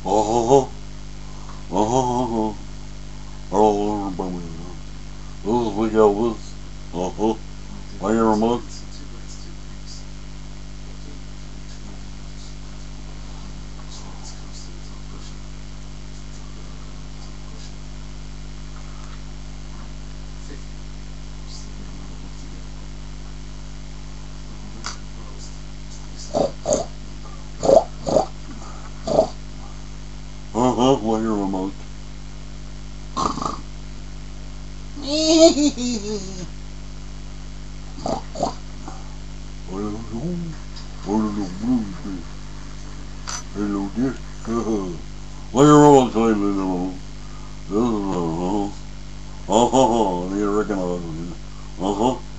Oh, oh, hello everybody. This is Big Elvis. My remote. My remote. Hello dear. My remote playing hello. This is I need to recognize it.